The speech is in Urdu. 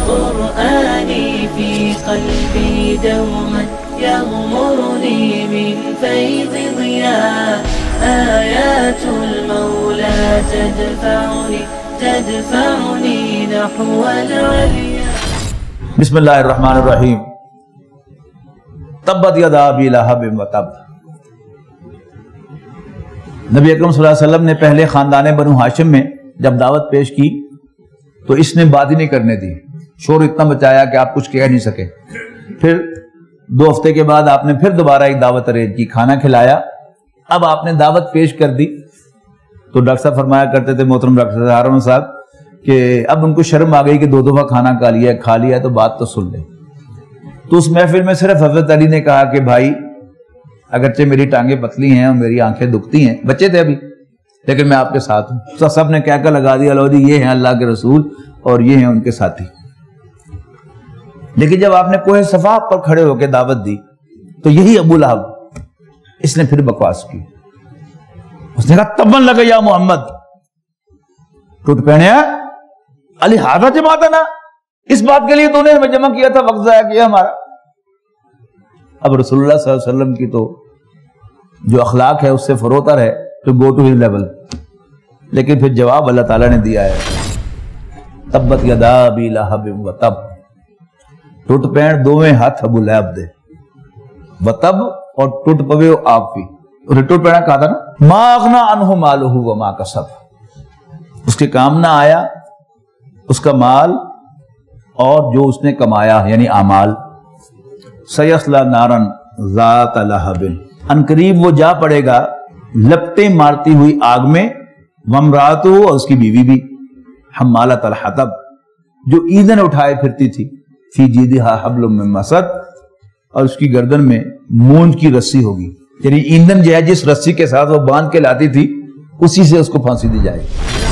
قرآني في قلبي دوما يغمرني من فيض ضياء آيات المولى تدفعني نحو العليا. بسم اللہ الرحمن الرحیم. تبت یدا ابی لہب وتب. نبی اکرم صلی اللہ علیہ وسلم نے پہلے خاندان بنو ہاشم میں جب دعوت پیش کی تو اس نے بات ہی نہیں کرنے دی. شور اتنا مچایا کہ آپ کچھ کہہ نہیں سکے. پھر 2 ہفتے کے بعد آپ نے پھر دوبارہ ایک دعوت ارینج کی, کھانا کھلایا. اب آپ نے دعوت پیش کر دی تو ڈاکٹر صاحب فرمایا کرتے تھے, محترم ڈاکٹر ہارون صاحب, کہ اب ان کو شرم آ گئی کہ 2 دفعہ کھانا کھا لیا تو بات تو سن لیں. تو اس محفل میں صرف حضرت علی نے کہا کہ بھائی اگرچہ میری ٹانگیں پتلی ہیں اور میری آنکھیں دکھتی ہیں, بچے تھے ابھی, لیکن میں آپ کے ساتھ ہوں. تو سب نے کہہ کر لگا دیا, لو جی یہ ہیں اللہ کے رسول اور یہ ہیں ان کے ساتھی. لیکن جب آپ نے کوہ صفا پر کھڑے ہو کے دعوت دی تو یہی ابو لہب اس نے پھر بکواس کی. اس نے کہا تبن لگا یا محمد, ٹوٹ پہنے علی ہاتھا جماعت نا, اس بات کے لیے تو نے ہمیں جمع کیا تھا, وقت ضائع کیا ہمارا. اب رسول اللہ صلی اللہ علیہ وسلم کی تو جو اخلاق ہے اس سے فروتر ہے تو گو ٹو ہز لیول. لیکن پھر جواب اللہ تعالیٰ نے دیا ہے, تبت یدا ابی لہب وتب. ٹوٹ پین دوویں ہاتھ ابو لہب دے, وتب اور ٹوٹ پوے آپ بھی. انہیں ٹوٹ پینا کہا تھا نا, ما اغنا عنہ مالہ وما کسب. اس کے کام نہ آیا اس کا مال اور جو اس نے کمایا یعنی اعمال. سیصلی نارا ذات لہب, ان قریب وہ جا پڑے گا لپٹیں مارتی ہوئی آگ میں. وامرأتہ, اور اس کی بیوی بھی, حمالۃ الحطب, جو ایندھن اٹھائے پھرتی تھی. فی جیدہا حبل من مسد, اور اس کی گردن میں مونج کی رسی ہوگی, یعنی ایندھن جو ہے جس رسی کے ساتھ وہ باندھ کے لاتی تھی اسی سے اس کو پھانسی دی جائے گی.